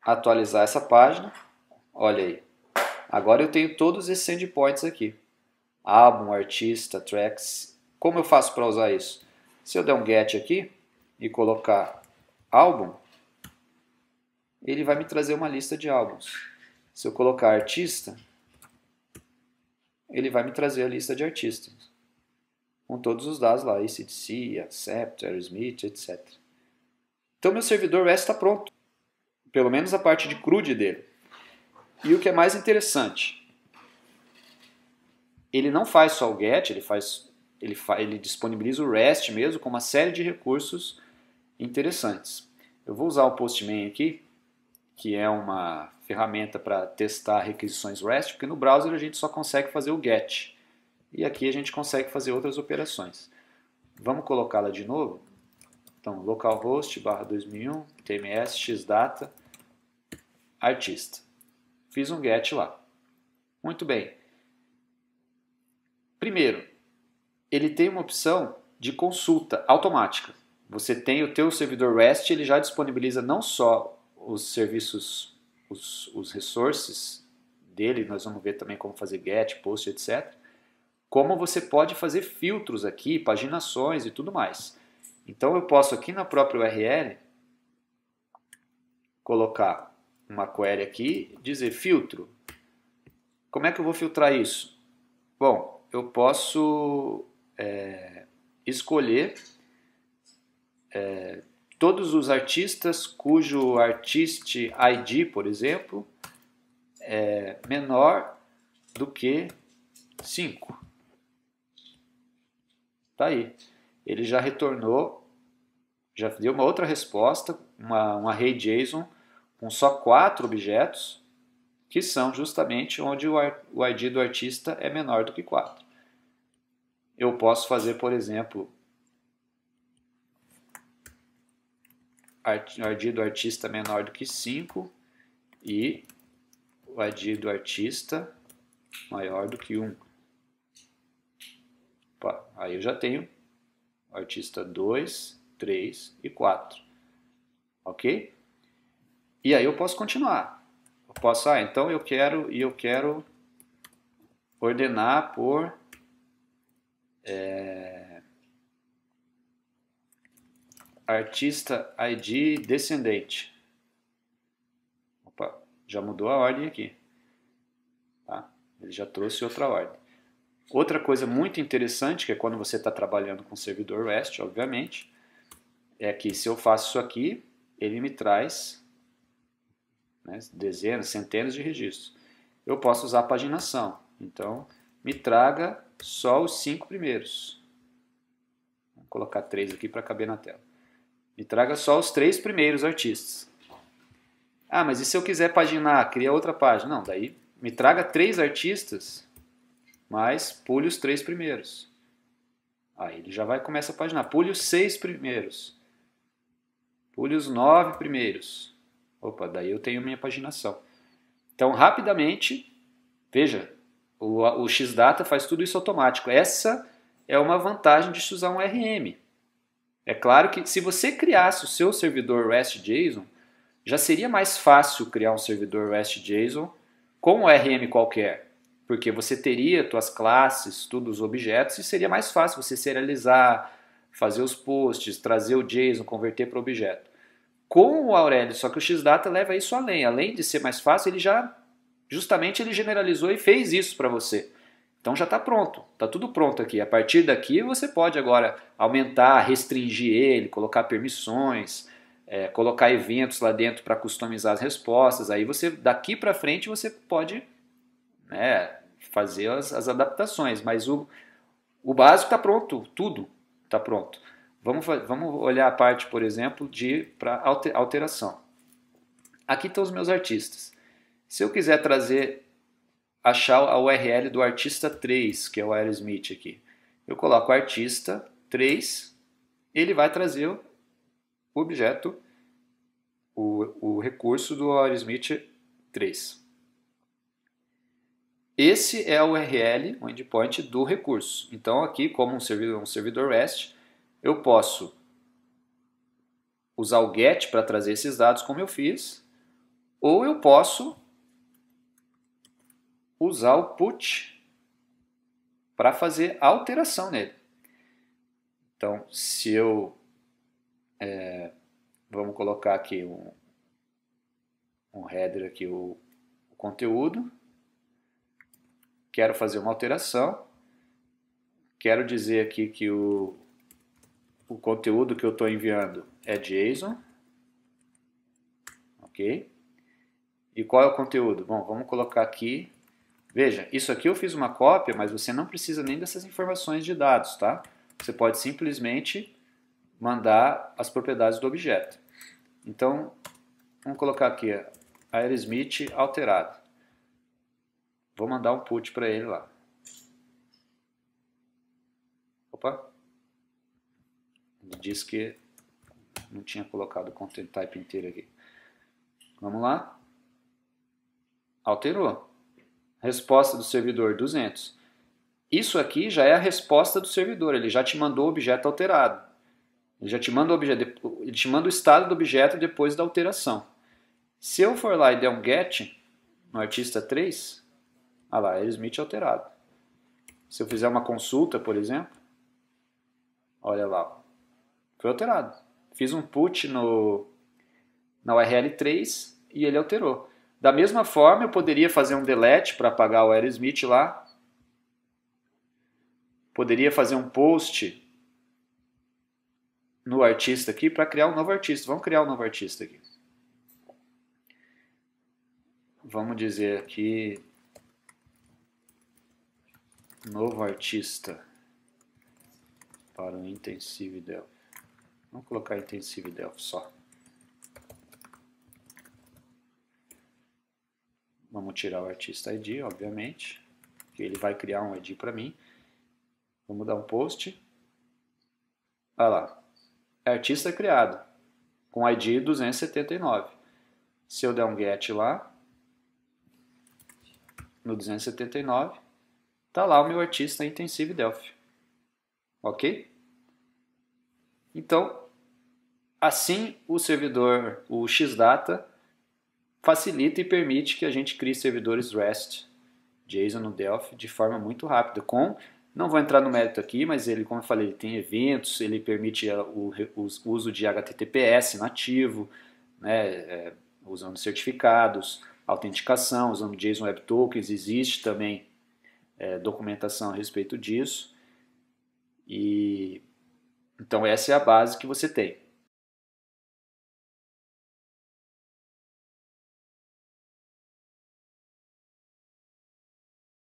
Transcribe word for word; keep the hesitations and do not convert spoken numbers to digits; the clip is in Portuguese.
atualizar essa página. Olha aí. Agora eu tenho todos esses endpoints aqui. Álbum, artista, tracks. Como eu faço para usar isso? Se eu der um get aqui e colocar álbum, ele vai me trazer uma lista de álbuns. Se eu colocar artista, ele vai me trazer a lista de artistas, com todos os dados lá, A C D C, Accept, Aerosmith, etcétera. Então meu servidor REST está pronto, pelo menos a parte de CRUD dele. E o que é mais interessante, ele não faz só o GET, ele, faz, ele, fa, ele disponibiliza o REST mesmo com uma série de recursos interessantes. Eu vou usar o Postman aqui, que é uma ferramenta para testar requisições REST, porque no browser a gente só consegue fazer o GET. E aqui a gente consegue fazer outras operações. Vamos colocá-la de novo? Então, localhost barra dois mil e um, tms, xdata, artista. Fiz um GET lá. Muito bem. Primeiro, ele tem uma opção de consulta automática. Você tem o teu servidor REST, ele já disponibiliza não só os serviços, os, os resources dele, nós vamos ver também como fazer GET, POST, etcétera. Como você pode fazer filtros aqui, paginações e tudo mais. Então eu posso aqui na própria U R L colocar uma query aqui, dizer filtro. Como é que eu vou filtrar isso? Bom, eu posso é, escolher é, todos os artistas cujo artist I D, por exemplo, é menor do que cinco. Tá aí. Ele já retornou, já deu uma outra resposta, uma, um array JSON com só quatro objetos, que são justamente onde o, o I D do artista é menor do que quatro. Eu posso fazer, por exemplo, o I D do artista menor do que cinco e o I D do artista maior do que um. Opa, aí eu já tenho o artista dois, três e quatro. Ok? E aí eu posso continuar. Eu posso, ah, então eu quero, e eu quero ordenar por é, artista I D descendente. Opa, já mudou a ordem aqui. Tá? Ele já trouxe outra ordem. Outra coisa muito interessante, que é quando você está trabalhando com servidor REST, obviamente, é que se eu faço isso aqui, ele me traz, né, dezenas, centenas de registros. Eu posso usar a paginação. Então, me traga só os cinco primeiros. Vou colocar três aqui para caber na tela. Me traga só os três primeiros artistas. Ah, mas e se eu quiser paginar, criar outra página? Não, daí me traga três artistas, mas pule os três primeiros. Aí ele já vai começar a paginar. Pule os seis primeiros. Pule os nove primeiros. Opa, daí eu tenho minha paginação. Então, rapidamente, veja, o, o Xdata faz tudo isso automático. Essa é uma vantagem de se usar um R M. É claro que se você criasse o seu servidor REST JSON, já seria mais fácil criar um servidor REST JSON com um R M qualquer. Porque você teria suas classes, todos os objetos, e seria mais fácil você serializar, fazer os posts, trazer o JSON, converter para objeto. Com o Aurélio, só que o Xdata leva isso além. Além de ser mais fácil, ele já, justamente ele generalizou e fez isso para você. Então já está pronto, está tudo pronto aqui. A partir daqui você pode agora aumentar, restringir ele, colocar permissões, é, colocar eventos lá dentro para customizar as respostas. Aí você, daqui para frente, você pode, né, fazer as, as adaptações, mas o, o básico está pronto, tudo está pronto. Vamos, vamos olhar a parte, por exemplo, de para alteração. Aqui estão os meus artistas. Se eu quiser trazer, achar a U R L do artista três, que é o Aerosmith aqui, eu coloco artista três, ele vai trazer o objeto, o, o recurso do Aerosmith três. Esse é o U R L, o endpoint do recurso. Então aqui, como um servidor, um servidor REST, eu posso usar o GET para trazer esses dados como eu fiz, ou eu posso usar o put para fazer alteração nele. Então, se eu... É, vamos colocar aqui um, um header aqui, o, o conteúdo. Quero fazer uma alteração. Quero dizer aqui que o, o conteúdo que eu estou enviando é JSON. Ok? E qual é o conteúdo? Bom, vamos colocar aqui. Veja, isso aqui eu fiz uma cópia, mas você não precisa nem dessas informações de dados, tá? Você pode simplesmente mandar as propriedades do objeto. Então, vamos colocar aqui Aerosmith alterado. Vou mandar um put para ele lá. Opa! Ele disse que não tinha colocado o content type inteiro aqui. Vamos lá. Alterou. Resposta do servidor duzentos. Isso aqui já é a resposta do servidor. Ele já te mandou o objeto alterado. Ele já te manda o objeto, ele te manda o estado do objeto depois da alteração. Se eu for lá e der um get no artista três, olha lá, Aerosmith alterado. Se eu fizer uma consulta, por exemplo, olha lá, foi alterado. Fiz um put no, na U R L três e ele alterou. Da mesma forma, eu poderia fazer um delete para apagar o Aerosmith lá. Poderia fazer um post no artista aqui para criar um novo artista. Vamos criar um novo artista aqui. Vamos dizer aqui, novo artista para o Intensive Delphi. Vamos colocar Intensive Delphi só. Vamos tirar o artista I D, obviamente, que ele vai criar um I D para mim. Vamos dar um post. Olha lá, artista criado, com I D duzentos e setenta e nove. Se eu der um get lá, no duzentos e setenta e nove, está lá o meu artista Intensive Delphi. Ok? Então, assim o servidor, o Xdata, facilita e permite que a gente crie servidores REST, JSON no Delphi, de forma muito rápida. Com, não vou entrar no mérito aqui, mas ele, como eu falei, ele tem eventos, ele permite o, o uso de H T T P S nativo, né, é, usando certificados, autenticação, usando JSON Web Tokens, existe também é, documentação a respeito disso. E então essa é a base que você tem.